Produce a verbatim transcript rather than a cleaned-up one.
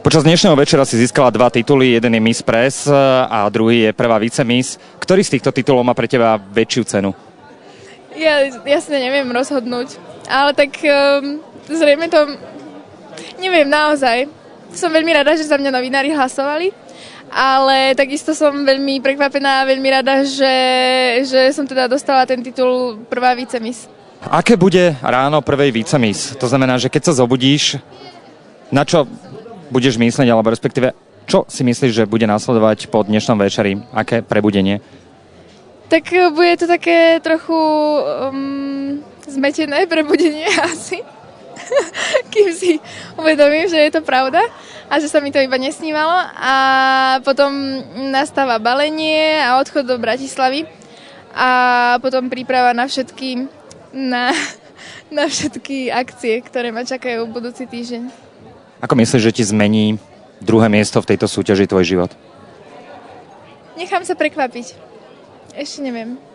Počas dnešného večera si získala dva tituly, jeden je Miss Press a druhý je prvá vice-miss. Ktorý z týchto titulov má pre teba väčšiu cenu? Ja jasne neviem rozhodnúť, ale tak um, zrejme to, neviem naozaj. Som veľmi rada, že za mňa novinári hlasovali, ale takisto som veľmi prekvapená a veľmi rada, že, že som teda dostala ten titul prvá vice-miss. Aké bude ráno prvej vice-miss? To znamená, že keď sa zobudíš, na čo budeš myslieť, alebo respektíve, čo si myslíš, že bude následovať po dnešnom večeri? Aké prebudenie? Tak bude to také trochu um, zmetené prebudenie asi. Kým si uvedomím, že je to pravda a že sa mi to iba nesnívalo. A potom nastáva balenie a odchod do Bratislavy. A potom príprava na všetky, na, na všetky akcie, ktoré ma čakajú budúci týždeň. Ako myslíš, že ti zmení druhé miesto v tejto súťaži tvoj život? Nechám sa prekvapiť. Ešte neviem.